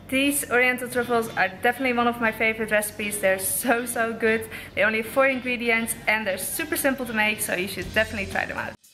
These Oriental truffles are definitely one of my favorite recipes. They're so good. They only have 4 ingredients and they're super simple to make, so you should definitely try them out.